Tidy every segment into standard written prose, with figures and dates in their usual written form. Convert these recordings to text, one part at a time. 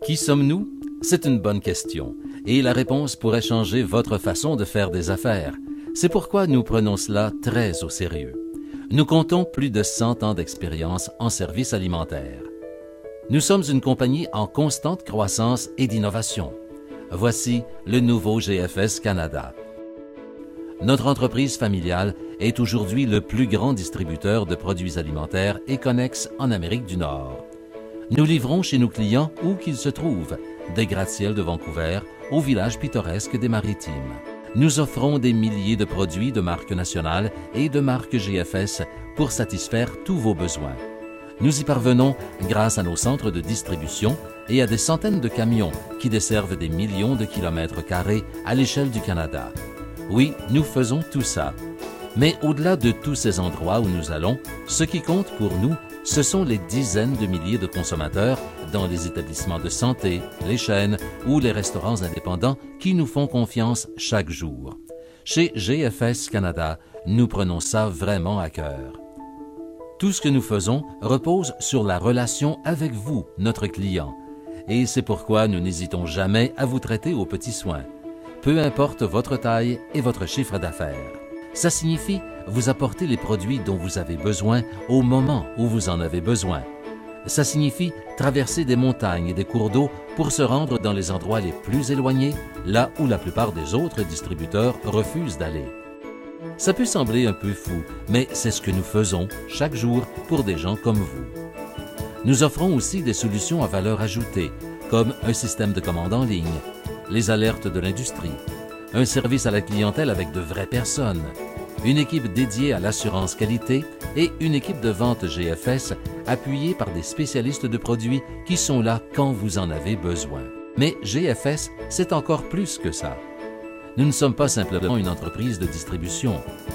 Qui sommes-nous? C'est une bonne question, et la réponse pourrait changer votre façon de faire des affaires. C'est pourquoi nous prenons cela très au sérieux. Nous comptons plus de 100 ans d'expérience en services alimentaires. Nous sommes une compagnie en constante croissance et d'innovation. Voici le nouveau GFS Canada. Notre entreprise familiale est aujourd'hui le plus grand distributeur de produits alimentaires et connexes en Amérique du Nord. Nous livrons chez nos clients où qu'ils se trouvent, des gratte-ciels de Vancouver au village pittoresque des Maritimes. Nous offrons des milliers de produits de marques nationales et de marques GFS pour satisfaire tous vos besoins. Nous y parvenons grâce à nos centres de distribution et à des centaines de camions qui desservent des millions de kilomètres carrés à l'échelle du Canada. Oui, nous faisons tout ça. Mais au-delà de tous ces endroits où nous allons, ce qui compte pour nous, ce sont les dizaines de milliers de consommateurs dans les établissements de santé, les chaînes ou les restaurants indépendants qui nous font confiance chaque jour. Chez GFS Canada, nous prenons ça vraiment à cœur. Tout ce que nous faisons repose sur la relation avec vous, notre client. Et c'est pourquoi nous n'hésitons jamais à vous traiter aux petits soins, peu importe votre taille et votre chiffre d'affaires. Ça signifie vous apporter les produits dont vous avez besoin au moment où vous en avez besoin. Ça signifie traverser des montagnes et des cours d'eau pour se rendre dans les endroits les plus éloignés, là où la plupart des autres distributeurs refusent d'aller. Ça peut sembler un peu fou, mais c'est ce que nous faisons chaque jour pour des gens comme vous. Nous offrons aussi des solutions à valeur ajoutée, comme un système de commande en ligne, les alertes de l'industrie, un service à la clientèle avec de vraies personnes, une équipe dédiée à l'assurance qualité et une équipe de vente GFS appuyée par des spécialistes de produits qui sont là quand vous en avez besoin. Mais GFS, c'est encore plus que ça. Nous ne sommes pas simplement une entreprise de distribution.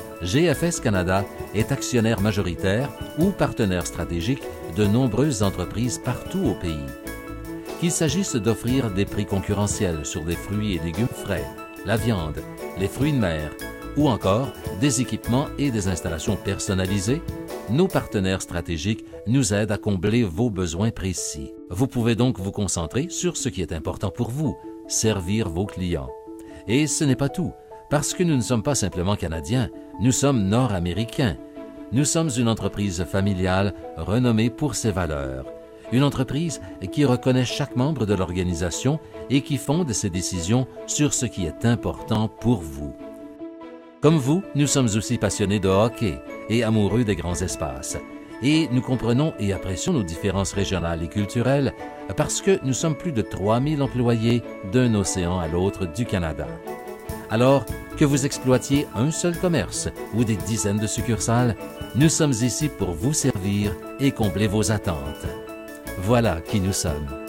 GFS Canada est actionnaire majoritaire ou partenaire stratégique de nombreuses entreprises partout au pays. Qu'il s'agisse d'offrir des prix concurrentiels sur des fruits et légumes frais, la viande, les fruits de mer, ou encore des équipements et des installations personnalisées, nos partenaires stratégiques nous aident à combler vos besoins précis. Vous pouvez donc vous concentrer sur ce qui est important pour vous, servir vos clients. Et ce n'est pas tout, parce que nous ne sommes pas simplement Canadiens, nous sommes Nord-Américains. Nous sommes une entreprise familiale renommée pour ses valeurs. Une entreprise qui reconnaît chaque membre de l'organisation et qui fonde ses décisions sur ce qui est important pour vous. Comme vous, nous sommes aussi passionnés de hockey et amoureux des grands espaces. Et nous comprenons et apprécions nos différences régionales et culturelles parce que nous sommes plus de 3000 employés d'un océan à l'autre du Canada. Alors, que vous exploitiez un seul commerce ou des dizaines de succursales, nous sommes ici pour vous servir et combler vos attentes. Voilà qui nous sommes.